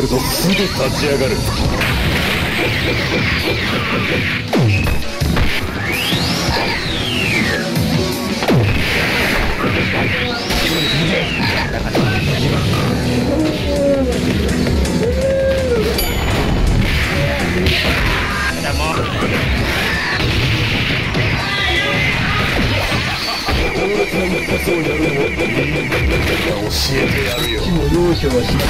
るとすぐ立ち上がる。強烈な一発をやるのを教えてやるよ。もう容赦はしない。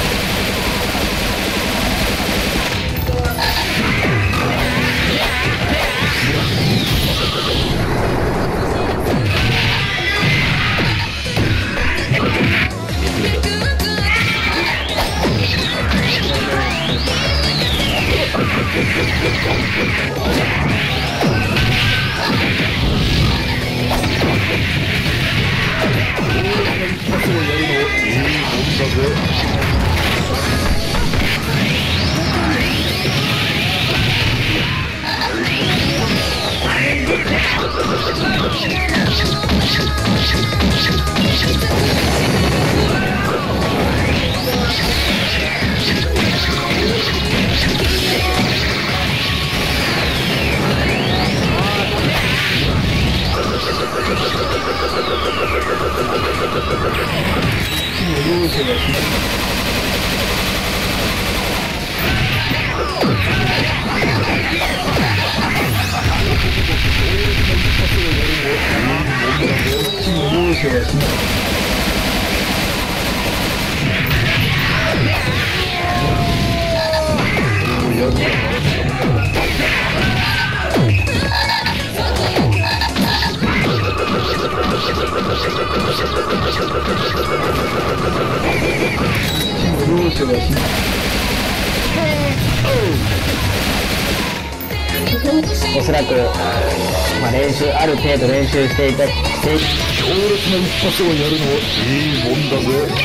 おそらく、ある程度練習していた強烈な一発をやるのはいいもんだぜ。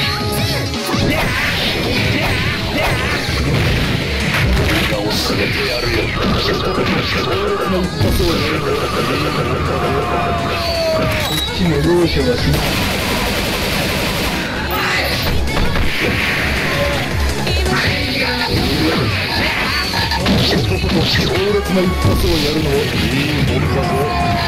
教えてやるよ。強烈な一発をやるのはいいもんだぜ。こっちも容赦はしない。強烈な一発をやるのはいいもんだぞ。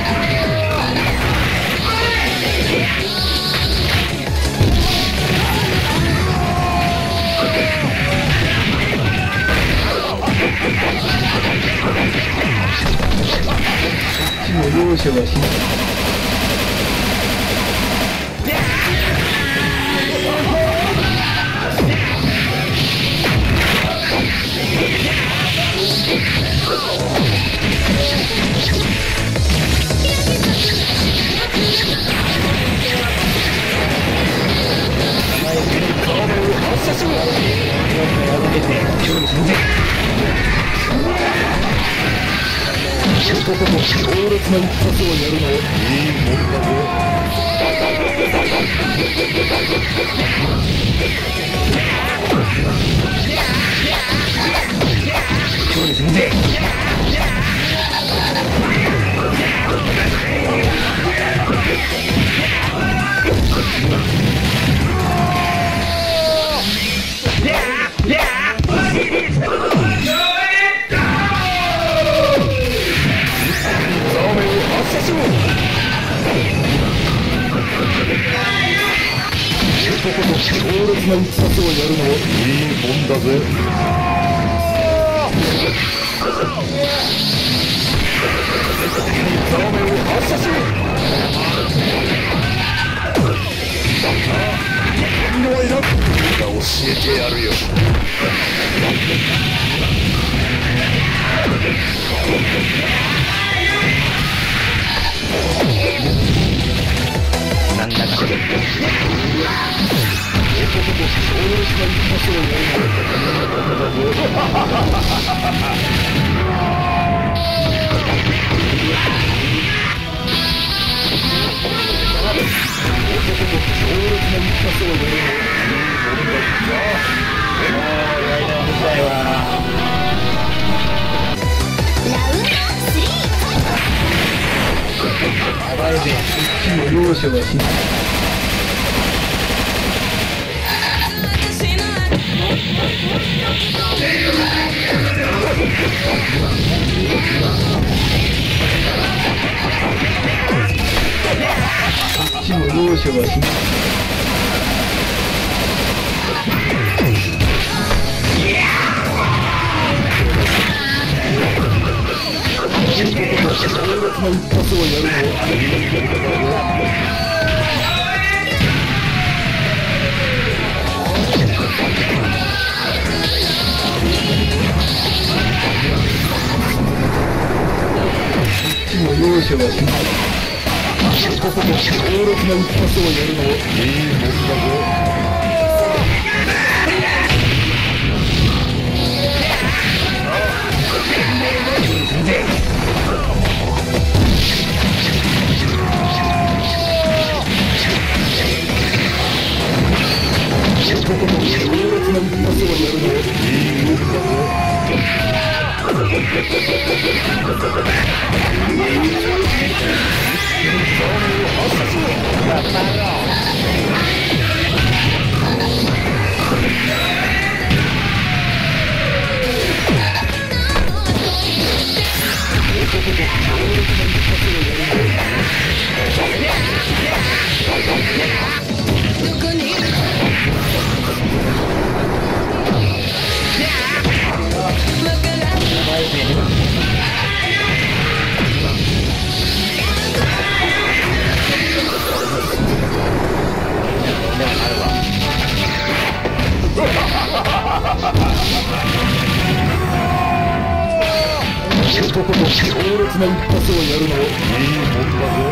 もう容赦はしない。強烈な一発をやるのはいいもんだぞ。強烈な一発をやるのはいいもんだぜ。ザーメンを発射しろ。のはいらん。教えてやるよ。なんだか強烈な一発をやる容赦はしない。 ちも容赦はしない。強烈な一発をやるの。もう容赦はしない。ここで強烈な一発をやるの。いいもんだぞ。ここで強烈な一発をやるの。いいもんだぞ。ここで強烈な一発をやるの。いいもんだぞ。